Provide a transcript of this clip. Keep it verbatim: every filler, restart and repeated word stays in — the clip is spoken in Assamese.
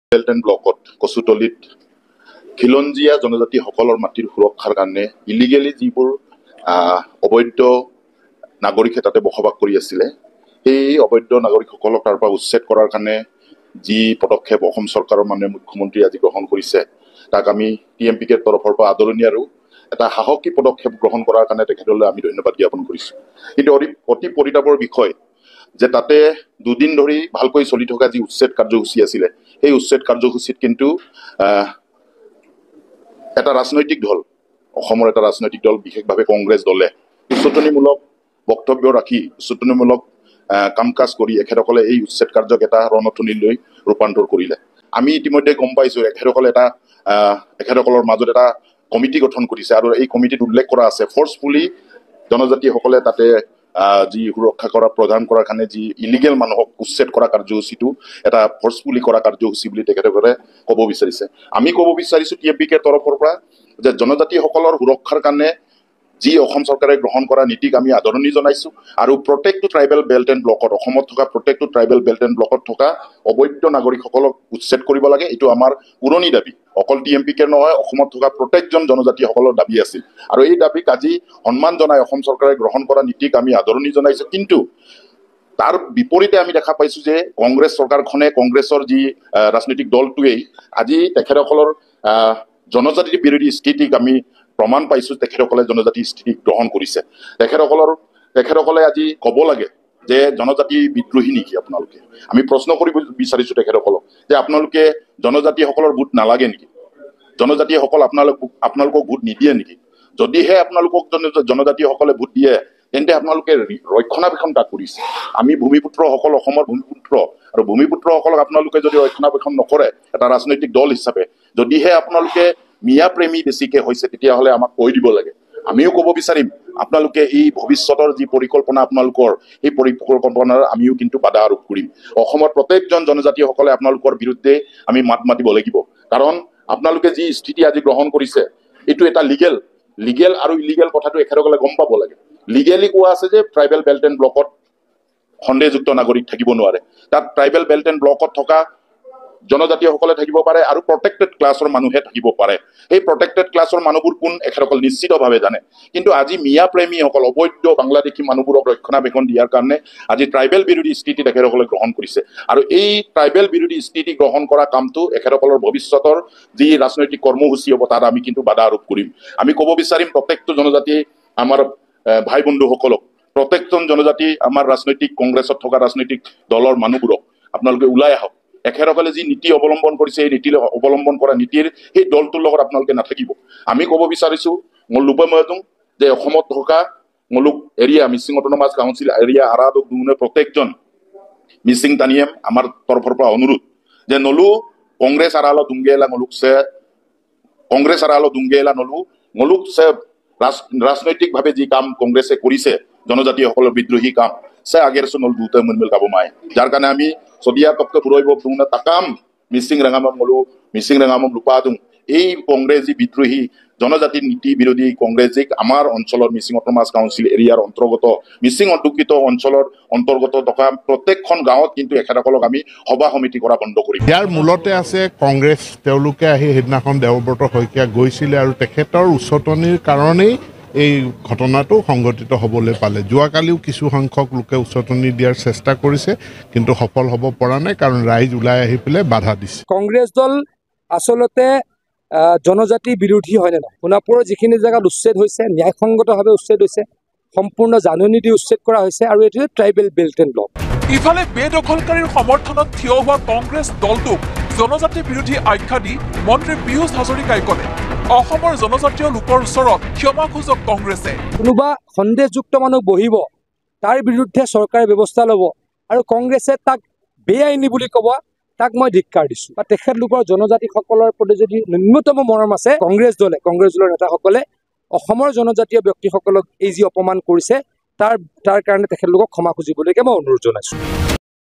বেল্ট এণ্ড ব্লকত কচুতলিত খিলঞ্জীয়া জনজাতিসকলৰ মাটিৰ সুৰক্ষাৰ কাৰণে ইলিগেলি যিবোৰ অবৈধ নাগৰিকে তাতে বসবাস কৰি আছিলে সেই অবৈধ নাগৰিকসকলক তাৰ পৰা উচ্ছেদ কৰাৰ কাৰণে যি পদক্ষেপ অসম চৰকাৰৰ মাননীয় মুখ্যমন্ত্ৰী আজি গ্ৰহণ কৰিছে তাক আমি টি এম পি কেৰ তৰফৰ পৰা আদৰণি আৰু এটা সাহসী পদক্ষেপ গ্ৰহণ কৰাৰ কাৰণে তেখেতলৈ আমি ধন্যবাদ জ্ঞাপন কৰিছোঁ। কিন্তু অতি অতি পৰিতাপৰ বিষয় যে তাতে দুদিন ধৰি ভালকৈ চলি থকা যি উচ্ছেদ কাৰ্যসূচী আছিলে সেই উচ্ছেদ কাৰ্যসূচীত কিন্তু এটা ৰাজনৈতিক দল অসমৰ এটা ৰাজনৈতিক দল বিশেষভাৱে কংগ্ৰেছ দলে উচতনিমূলক বক্তব্য ৰাখি উচতনিমূলক কাম কাজ কৰি এখেতসকলে এই উচ্ছেদ কাৰ্যক এটা ৰণথলীলৈ ৰূপান্তৰ কৰিলে। আমি ইতিমধ্যে গম পাইছোঁ এখেতসকলে এটা এখেতসকলৰ মাজত এটা কমিটি গঠন কৰিছে আৰু এই কমিটিত উল্লেখ কৰা আছে ফৰ্চফুলি জনজাতিসকলে তাতে যি সুৰক্ষা কৰা প্ৰদান কৰাৰ কাৰণে যি ইলিগেল মানুহক উচ্ছেদ কৰা কাৰ্যসূচীটো এটা ফৰ্চফুলি কৰা কাৰ্যসূচী বুলি তেখেতসকলে ক'ব বিচাৰিছে। আমি ক'ব বিচাৰিছোঁ টি এম পি কেৰ তৰফৰ পৰা যে জনজাতিসকলৰ সুৰক্ষাৰ কাৰণে যি অসম চৰকাৰে গ্ৰহণ কৰা নীতিক আমি আদৰণি জনাইছোঁ আৰু প্ৰত্যেকটো ট্ৰাইবেল বেল্ট এণ্ড ব্লকত অসমত থকা প্ৰত্যেকটো ট্ৰাইবেল বেল্ট এণ্ড ব্লকত থকা অবৈধ নাগৰিকসকলক উচ্ছেদ কৰিব লাগে। এইটো আমাৰ পুৰণি দাবী, অকল টি এম পি কেৰ নহয় অসমত থকা প্ৰত্যেকজন জনজাতিসকলৰ দাবী আছিল আৰু এই দাবীক আজি সন্মান জনাই অসম চৰকাৰে গ্ৰহণ কৰা নীতিক আমি আদৰণি জনাইছোঁ। কিন্তু তাৰ বিপৰীতে আমি দেখা পাইছোঁ যে কংগ্ৰেছ চৰকাৰখনে কংগ্ৰেছৰ যি ৰাজনৈতিক দলটোৱেই আজি তেখেতসকলৰ জনজাতি বিৰোধী স্থিতিক আমি প্ৰমাণ পাইছোঁ তেখেতসকলে জনজাতি স্থিতি গ্ৰহণ কৰিছে। তেখেতসকলৰ তেখেতসকলে আজি ক'ব লাগে যে জনজাতি বিদ্ৰোহী নেকি আপোনালোকে? আমি প্ৰশ্ন কৰিব বিচাৰিছোঁ তেখেতসকলক যে আপোনালোকে জনজাতিসকলৰ ভোট নালাগে নেকি? জনজাতিসকল আপোনালোক আপোনালোকক ভোট নিদিয়ে নেকি? যদিহে আপোনালোকক জনজাতিসকলে ভোট দিয়ে তেন্তে আপোনালোকে ৰক্ষণাবেক্ষণ কাক কৰিছে? আমি ভূমিপুত্ৰসকল অসমৰ ভূমিপুত্ৰ আৰু ভূমিপুত্ৰসকলক আপোনালোকে যদি ৰক্ষণাবেক্ষণ নকৰে এটা ৰাজনৈতিক দল হিচাপে যদিহে আপোনালোকে মিয়া প্ৰেমী বেছিকে হৈছে তেতিয়াহ'লে আমাক কৈ দিব লাগে। আমিও ক'ব বিচাৰিম আপোনালোকে এই ভৱিষ্যতৰ যি পৰিকল্পনা আপোনালোকৰ এই পৰিকল্পনাৰ আমিও কিন্তু বাধা আৰোপ কৰিম। অসমৰ প্ৰত্যেকজন জনজাতিসকলে আপোনালোকৰ বিৰুদ্ধে আমি মাত মাতিব লাগিব, কাৰণ আপোনালোকে যি স্থিতি আজি গ্ৰহণ কৰিছে এইটো এটা লিগেল লিগেল আৰু ইলিগেল কথাটো এখেতসকলে গম পাব লাগে। লিগেলি কোৱা আছে যে ট্ৰাইবেল বেল্ট এণ্ড ব্লকত সন্দেহযুক্ত নাগৰিক থাকিব নোৱাৰে, তাত ট্ৰাইবেল বেল্ট এণ্ড ব্লকত থকা জনজাতিসকলে থাকিব পাৰে আৰু প্ৰটেক্টেড ক্লাছৰ মানুহে থাকিব পাৰে। এই প্ৰটেক্টেড ক্লাছৰ মানুহবোৰ কোন এখেতসকল নিশ্চিতভাৱে জানে। কিন্তু আজি মিয়া প্ৰেমীসকল অবৈধ বাংলাদেশী মানুহবোৰক ৰক্ষণাবেক্ষণ দিয়াৰ কাৰণে আজি ট্ৰাইবেল বিৰোধী স্থিতি তেখেতসকলে গ্ৰহণ কৰিছে আৰু এই ট্ৰাইবেল বিৰোধী স্থিতি গ্ৰহণ কৰা কামটো এখেতসকলৰ ভৱিষ্যতৰ যি ৰাজনৈতিক কৰ্মসূচী হ'ব তাত আমি কিন্তু বাধা আৰোপ কৰিম। আমি ক'ব বিচাৰিম প্ৰত্যেকটো জনজাতি আমাৰ ভাই বন্ধুসকলক, প্ৰত্যেকজন জনজাতি আমাৰ ৰাজনৈতিক কংগ্ৰেছত থকা ৰাজনৈতিক দলৰ মানুহবোৰক আপোনালোকে ওলাই আহক। এখেতসকলে যি নীতি অৱলম্বন কৰিছে এই নীতি অৱলম্বন কৰা নীতিৰ সেই দলটোৰ লগত আপোনালোকে নাথাকিব। আমি ক'ব বিচাৰিছোঁ মল্লুপা মহাদুং যে অসমত থকা মলুক area Mising autonomous council area আৰাদক দুগুণে প্ৰত্যেকজন মিচিং তানিয়েম আমাৰ তৰফৰ পৰা অনুৰোধ যে নলু কংগ্ৰেছ আৰালো দুংগেলা মলুক সে কংগ্ৰেছ আৰালো দুংগেলা নলু মলুক সে ৰাজনৈতিকভাৱে যি কাম কংগ্ৰেছে কৰিছে জনজাতিসকলৰ বিদ্ৰোহী কাম সে আগেৰ নল দুটা মনমেল গাব মায়ে, যাৰ কাৰণে আমি চদিয়া তপ্ত ফুৰৈব দুংনা তাকাম মিচিং ৰাঙামম মলু মিচিং ৰাঙামম লুপা দুং এই কংগ্ৰেছ যি বিদ্ৰোহী জনজাতি নীতি বিৰোধী কংগ্ৰেছক আমাৰ অঞ্চলৰ মিচিং অট'নমাছ কাউন্সিল এৰিয়াৰ অন্তৰ্গত মিচিং অধ্যুষিত অঞ্চলৰ অন্তৰ্গত থকা প্ৰত্যেকখন গাঁৱত কিন্তু এখেতসকলক আমি সভা সমিতি কৰা বন্ধ কৰিম। ইয়াৰ মূলতে আছে কংগ্ৰেছ। তেওঁলোকে আহি সেইদিনাখন দেৱব্ৰত শইকীয়া গৈছিলে আৰু তেখেতৰ উচতনিৰ কাৰণেই এই ঘটনাটো সংঘটিত হ'বলৈ পালে। যোৱাকালিও কিছু সংখ্যক লোকে উচতনি দিয়াৰ চেষ্টা কৰিছে কিন্তু সফল হ'ব পৰা নাই, কাৰণ ৰাইজ ওলাই আহি পেলাই বাধা দিছে। কংগ্ৰেছ দল আচলতে জনজাতি বিৰোধী হয় নে নহয়? সোণাপুৰৰ যিখিনি জেগাত উচ্ছেদ হৈছে ন্যায়সংগতভাৱে উচ্ছেদ হৈছে, সম্পূৰ্ণ জাননী দি উচ্ছেদ কৰা হৈছে আৰু এইটো ট্ৰাইবেল বেল্ট এণ্ড ব্লক। ইফালে বেদখলকাৰীৰ সমৰ্থনত থিয় হোৱা কংগ্ৰেছ দলটোক জনজাতি বিৰোধী আখ্যা দি মন্ত্ৰী পীয়ুষ হাজৰিকাই ক'লে অসমৰ জনজাতীয় লোকৰ ওচৰত ক্ষমা খোজক কংগ্ৰেছে। কোনোবা সন্দেহযুক্ত মানুহ বহিব তাৰ বিৰুদ্ধে চৰকাৰে ব্যৱস্থা ল'ব আৰু কংগ্ৰেছে তাক বেআইনী বুলি ক'ব, তাক মই ধিক্কাৰ দিছোঁ। বা তেখেতলোকৰ জনজাতিসকলৰ প্ৰতি যদি ন্যূনতম মৰম আছে কংগ্ৰেছ দলে কংগ্ৰেছ দলৰ নেতাসকলে অসমৰ জনজাতীয় ব্যক্তিসকলক এই যি অপমান কৰিছে তাৰ তাৰ কাৰণে তেখেতলোকক ক্ষমা খুজিবলৈকে মই অনুৰোধ জনাইছোঁ।